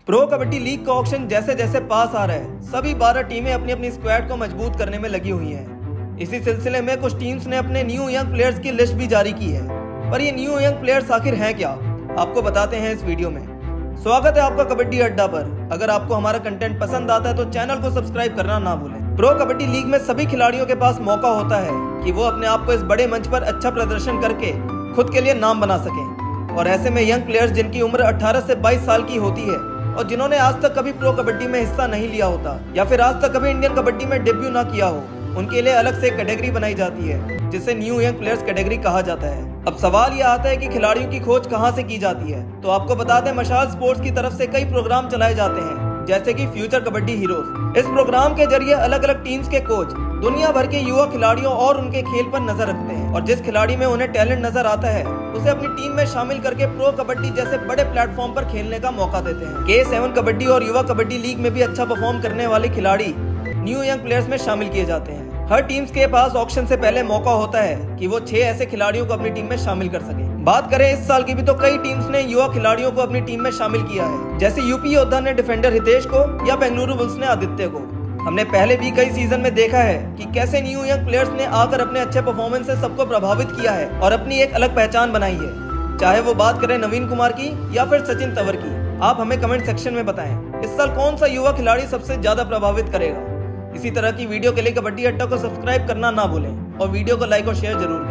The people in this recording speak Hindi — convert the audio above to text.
प्रो कबड्डी लीग का ऑक्शन जैसे जैसे पास आ रहा है, सभी 12 टीमें अपनी अपनी स्क्वाड को मजबूत करने में लगी हुई हैं। इसी सिलसिले में कुछ टीम्स ने अपने न्यू यंग प्लेयर्स की लिस्ट भी जारी की है। पर ये न्यू यंग प्लेयर्स आखिर हैं क्या, आपको बताते हैं इस वीडियो में। स्वागत है आपका कबड्डी अड्डा पर। अगर आपको हमारा कंटेंट पसंद आता है तो चैनल को सब्सक्राइब करना ना भूलें। प्रो कबड्डी लीग में सभी खिलाड़ियों के पास मौका होता है कि वो अपने आप को इस बड़े मंच पर अच्छा प्रदर्शन करके खुद के लिए नाम बना सकें। और ऐसे में यंग प्लेयर्स जिनकी उम्र 18 से 22 साल की होती है और जिन्होंने आज तक कभी प्रो कबड्डी में हिस्सा नहीं लिया होता या फिर आज तक कभी इंडियन कबड्डी में डेब्यू ना किया हो, उनके लिए अलग से कैटेगरी बनाई जाती है जिसे न्यू यंग प्लेयर्स कैटेगरी कहा जाता है। अब सवाल यह आता है कि खिलाड़ियों की खोज कहां से की जाती है। तो आपको बता दें, मशाल स्पोर्ट्स की तरफ से कई प्रोग्राम चलाए जाते हैं जैसे कि फ्यूचर कबड्डी हीरोज। इस प्रोग्राम के जरिए अलग अलग टीम्स के कोच दुनिया भर के युवा खिलाड़ियों और उनके खेल पर नजर रखते हैं और जिस खिलाड़ी में उन्हें टैलेंट नजर आता है उसे अपनी टीम में शामिल करके प्रो कबड्डी जैसे बड़े प्लेटफॉर्म पर खेलने का मौका देते हैं। K7 कबड्डी और युवा कबड्डी लीग में भी अच्छा परफॉर्म करने वाले खिलाड़ी न्यू यंग प्लेयर्स में शामिल किए जाते हैं। हर टीम्स के पास ऑक्शन से पहले मौका होता है कि वो 6 ऐसे खिलाड़ियों को अपनी टीम में शामिल कर सके। बात करें इस साल की भी तो कई टीम्स ने युवा खिलाड़ियों को अपनी टीम में शामिल किया है, जैसे यूपी योद्धा ने डिफेंडर हितेश को या बेंगलुरु बुल्स ने आदित्य को। हमने पहले भी कई सीजन में देखा है कि कैसे न्यू यंग प्लेयर्स ने आकर अपने अच्छे परफॉर्मेंस से सबको प्रभावित किया है और अपनी एक अलग पहचान बनाई है। चाहे वो बात करें नवीन कुमार की या फिर सचिन तंवर की, आप हमें कमेंट सेक्शन में बताएं इस साल कौन सा युवा खिलाड़ी सबसे ज्यादा प्रभावित करेगा। इसी तरह की वीडियो के लिए कबड्डी अड्डा को सब्सक्राइब करना ना भूलें और वीडियो को लाइक और शेयर जरूर करें।